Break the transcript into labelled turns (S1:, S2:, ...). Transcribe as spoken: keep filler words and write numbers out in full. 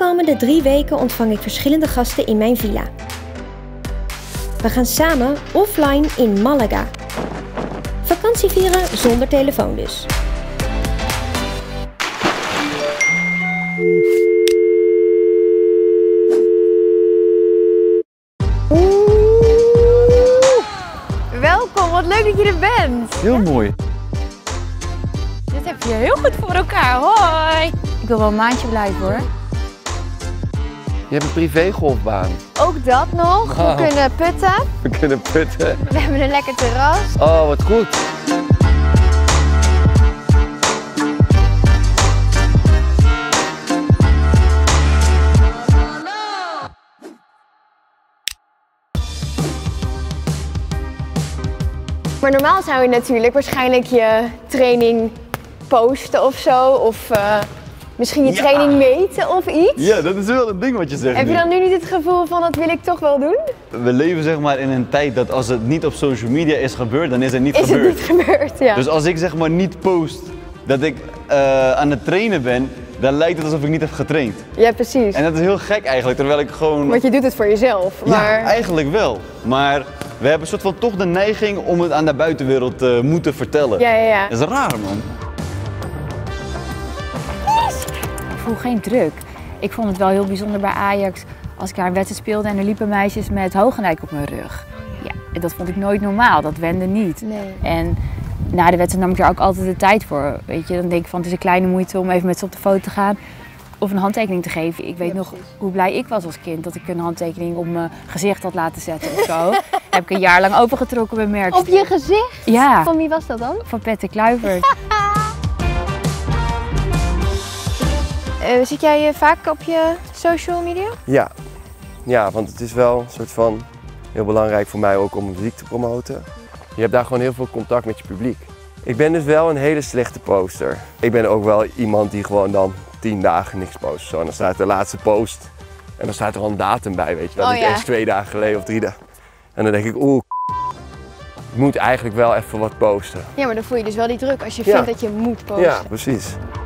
S1: komende drie weken ontvang ik verschillende gasten in mijn villa. We gaan samen offline in Malaga. Vakantie vieren zonder telefoon dus.
S2: Welkom, wat leuk dat je er bent.
S3: Heel mooi.
S2: Dit heb je heel goed voor elkaar, hoi. Ik wil wel een maandje blijven hoor.
S3: Je hebt een privégolfbaan.
S2: Ook dat nog,
S3: Wow.
S2: we kunnen putten.
S3: We kunnen putten.
S2: We hebben een lekker terras.
S3: Oh, wat goed.
S2: Maar normaal zou je natuurlijk waarschijnlijk je training posten of zo. Of uh, misschien je
S3: Ja.
S2: training meten of iets.
S3: Ja, dat is wel een ding wat je zegt.
S2: Heb je
S3: nu.
S2: dan nu niet het gevoel van dat wil ik toch wel doen?
S3: We leven zeg maar in een tijd dat als het niet op social media is gebeurd, dan is het niet
S2: Is het
S3: gebeurd.
S2: niet gebeurd, ja.
S3: Dus als ik zeg maar niet post dat ik uh, aan het trainen ben, dan lijkt het alsof ik niet heb getraind.
S2: Ja, precies.
S3: En dat is heel gek eigenlijk, terwijl ik gewoon...
S2: Want je doet het voor jezelf. Maar...
S3: Ja, eigenlijk wel. Maar we hebben een soort van toch de neiging om het aan de buitenwereld te moeten vertellen.
S2: Ja, ja, ja.
S3: Dat is raar, man.
S4: Ik voel geen druk. Ik vond het wel heel bijzonder bij Ajax als ik daar een wedstrijd speelde en er liepen meisjes met Hogendijk op mijn rug. Ja, en dat vond ik nooit normaal, dat wende niet.
S2: Nee.
S4: En na de wedstrijd nam ik er ook altijd de tijd voor. Weet je, dan denk ik van het is een kleine moeite om even met ze op de foto te gaan of een handtekening te geven. Ik weet
S2: Ja,
S4: nog
S2: precies.
S4: hoe blij ik was als kind dat ik een handtekening op mijn gezicht had laten zetten of zo. Heb ik een jaar lang opengetrokken bij Merk.
S2: Op je gezicht?
S4: Ja,
S2: Van wie was dat dan?
S4: van Pette Kluivert.
S2: Uh, zit jij uh, vaak op je social media?
S5: Ja. ja, want het is wel een soort van heel belangrijk voor mij ook om muziek te promoten. Je hebt daar gewoon heel veel contact met je publiek. Ik ben dus wel een hele slechte poster. Ik ben ook wel iemand die gewoon dan tien dagen niks post. Zo. En dan staat de laatste post en dan staat er al een datum bij, weet je. Dat
S2: Oh,
S5: niet
S2: ja.
S5: eens twee dagen geleden of drie dagen. En dan denk ik, oeh, ik moet eigenlijk wel even wat posten.
S2: Ja, maar dan voel je dus wel die druk als je
S5: Ja.
S2: vindt dat je moet posten.
S5: Ja, precies.